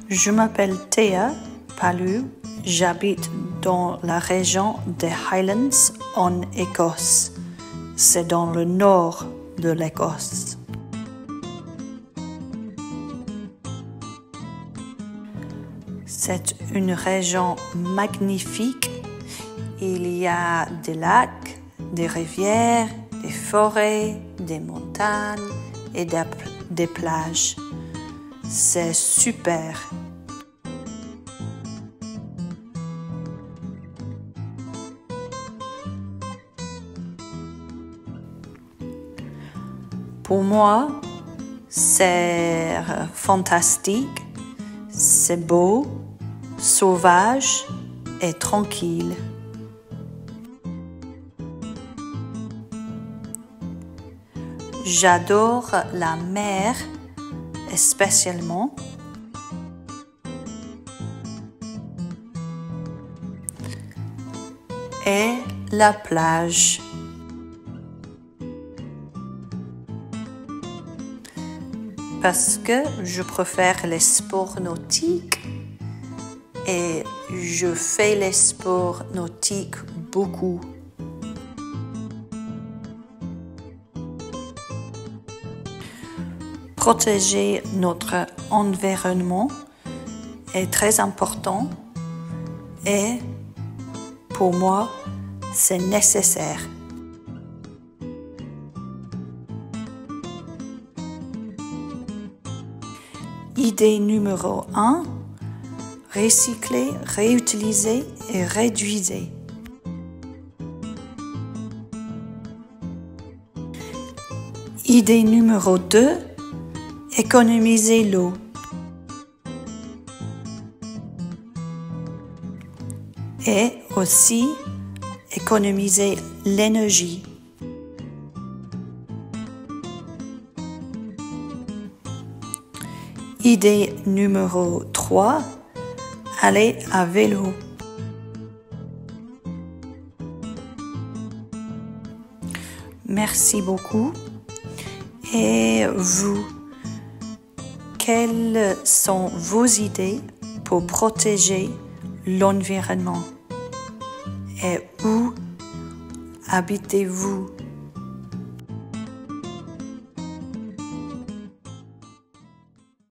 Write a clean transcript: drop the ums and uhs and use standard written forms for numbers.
Je m'appelle Théa Palu, j'habite dans la région des Highlands en Écosse. C'est dans le nord de l'Écosse. C'est une région magnifique. Il y a des lacs, des rivières, des forêts, des montagnes et des plages. C'est super. Pour moi, c'est fantastique, c'est beau, sauvage et tranquille. J'adore la mer, spécialement. Et la plage. Parce que je préfère les sports nautiques et je fais les sports nautiques beaucoup. Protéger notre environnement est très important et pour moi, c'est nécessaire. Idée numéro 1, recycler, réutiliser et réduire. Idée numéro 2, économiser l'eau. Et aussi économiser l'énergie. Idée numéro 3, aller à vélo. Merci beaucoup. Et vous, quelles sont vos idées pour protéger l'environnement? Et où habitez-vous?